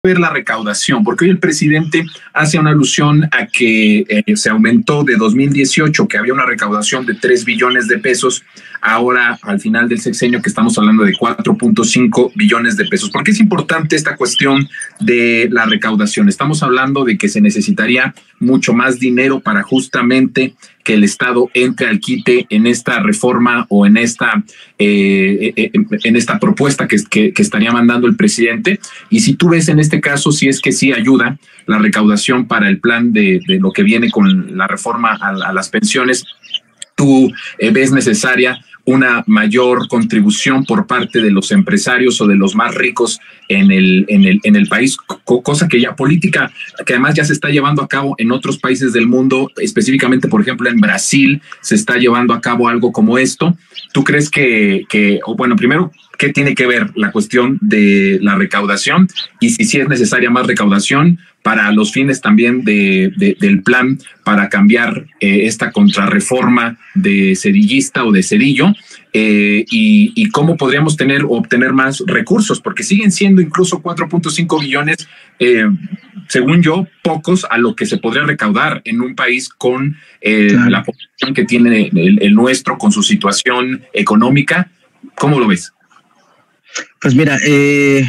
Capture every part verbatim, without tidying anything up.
ver la recaudación, porque hoy el presidente hace una alusión a que eh, se aumentó de dos mil dieciocho, que había una recaudación de tres billones de pesos, ahora al final del sexenio que estamos hablando de cuatro punto cinco billones de pesos. ¿Por qué es importante esta cuestión de la recaudación? Estamos hablando de que se necesitaría mucho más dinero para justamente que el Estado entre al quite en esta reforma o en esta eh, eh, en esta propuesta que, que, que estaría mandando el presidente. Y si tú ves en este caso, si es que sí ayuda la recaudación para el plan de, de lo que viene con la reforma a, a las pensiones, tú eh, ves necesaria una mayor contribución por parte de los empresarios o de los más ricos en el, en el, en el país, cosa que ya política, que además ya se está llevando a cabo en otros países del mundo, específicamente, por ejemplo, en Brasil se está llevando a cabo algo como esto. ¿Tú crees que, que o bueno, primero, qué tiene que ver la cuestión de la recaudación y si sí es necesaria más recaudación para los fines también de, de, del plan para cambiar eh, esta contrarreforma de Cedillista o de Cedillo, eh, y, y cómo podríamos tener o obtener más recursos, porque siguen siendo incluso cuatro punto cinco billones, eh, según yo, pocos a lo que se podría recaudar en un país con eh, claro. la población que tiene el, el nuestro, con su situación económica. ¿Cómo lo ves? Pues mira, eh...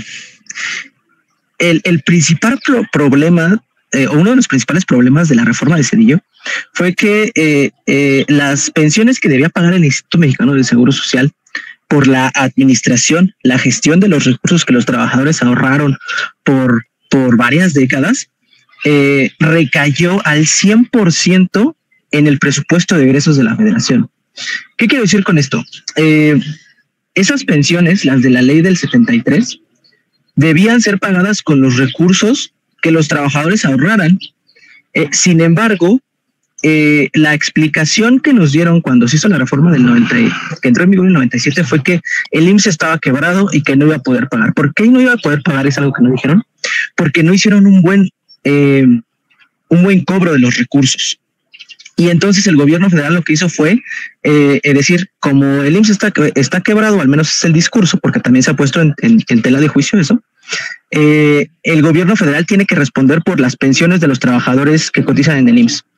El, el principal pro problema, eh, o uno de los principales problemas de la reforma de Cedillo fue que eh, eh, las pensiones que debía pagar el Instituto Mexicano del Seguro Social por la administración, la gestión de los recursos que los trabajadores ahorraron por, por varias décadas, eh, recayó al cien por ciento en el presupuesto de egresos de la Federación. ¿Qué quiero decir con esto? Eh, esas pensiones, las de la ley del setenta y tres, debían ser pagadas con los recursos que los trabajadores ahorraran. Eh, sin embargo, eh, la explicación que nos dieron cuando se hizo la reforma del noventa, que entró en vigor en el noventa y siete, fue que el I M S S estaba quebrado y que no iba a poder pagar. ¿Por qué no iba a poder pagar? Es algo que no dijeron. Porque no hicieron un buen, eh, un buen cobro de los recursos. Y entonces el gobierno federal lo que hizo fue eh, decir, como el I M S S está, está quebrado, al menos es el discurso, porque también se ha puesto en, en, en tela de juicio eso, eh, el gobierno federal tiene que responder por las pensiones de los trabajadores que cotizan en el I M S S.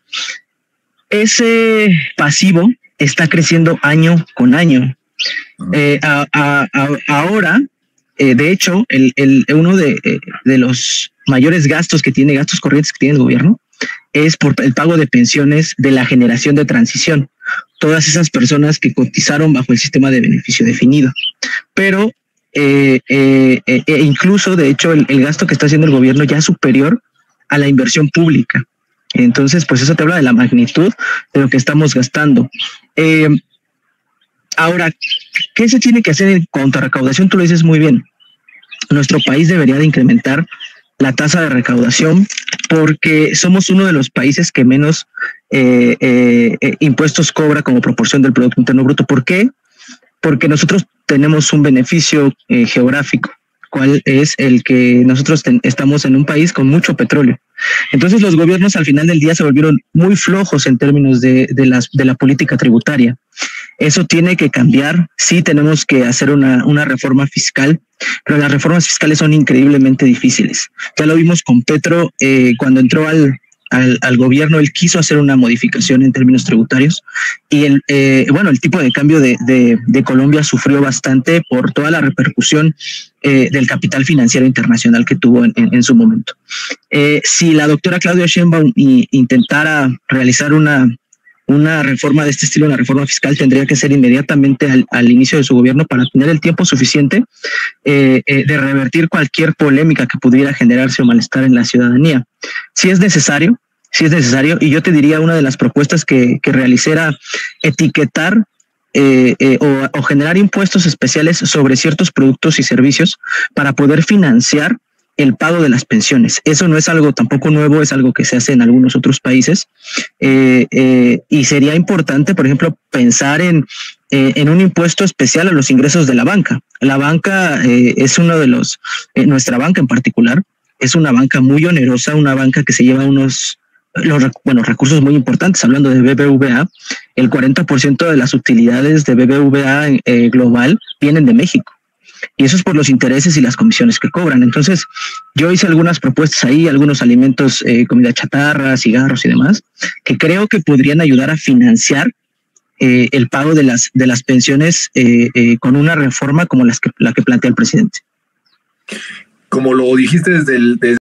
Ese pasivo está creciendo año con año. Eh, a, a, a, ahora, eh, de hecho, el, el, uno de, de los mayores gastos que tiene, gastos corrientes que tiene el gobierno, es por el pago de pensiones de la generación de transición, todas esas personas que cotizaron bajo el sistema de beneficio definido. Pero eh, eh, eh, incluso, de hecho, el, el gasto que está haciendo el gobierno ya es superior a la inversión pública. Entonces, pues eso te habla de la magnitud de lo que estamos gastando. Eh, ahora, ¿qué se tiene que hacer en cuanto a recaudación? Tú lo dices muy bien. Nuestro país debería de incrementar la tasa de recaudación porque somos uno de los países que menos eh, eh, eh, impuestos cobra como proporción del Producto Interno Bruto. ¿Por qué? Porque nosotros tenemos un beneficio eh, geográfico, cual es el que nosotros estamos en un país con mucho petróleo. Entonces los gobiernos al final del día se volvieron muy flojos en términos de, de, las, de la política tributaria. Eso tiene que cambiar. Sí tenemos que hacer una, una reforma fiscal, pero las reformas fiscales son increíblemente difíciles. Ya lo vimos con Petro, eh, cuando entró al, al, al gobierno, él quiso hacer una modificación en términos tributarios y el, eh, bueno, el tipo de cambio de, de, de Colombia sufrió bastante por toda la repercusión eh, del capital financiero internacional que tuvo en, en, en su momento. Eh, si la doctora Claudia Sheinbaum y, intentara realizar una Una reforma de este estilo, una reforma fiscal, tendría que ser inmediatamente al, al inicio de su gobierno para tener el tiempo suficiente eh, eh, de revertir cualquier polémica que pudiera generarse o malestar en la ciudadanía. Si es necesario, si es necesario, y yo te diría una de las propuestas que, que realicé era etiquetar eh, eh, o, o generar impuestos especiales sobre ciertos productos y servicios para poder financiar el pago de las pensiones. Eso no es algo tampoco nuevo, es algo que se hace en algunos otros países eh, eh, y sería importante, por ejemplo, pensar en, eh, en un impuesto especial a los ingresos de la banca. La banca eh, es uno de los, eh, nuestra banca en particular, es una banca muy onerosa, una banca que se lleva unos los bueno, recursos muy importantes. Hablando de B B V A, el cuarenta por ciento de las utilidades de B B V A eh, global vienen de México. y eso es por los intereses y las comisiones que cobran. Entonces, yo hice algunas propuestas ahí, algunos alimentos, eh, comida chatarra, cigarros y demás, que creo que podrían ayudar a financiar eh, el pago de las de las pensiones eh, eh, con una reforma como las que la que plantea el presidente. Como lo dijiste desde el desde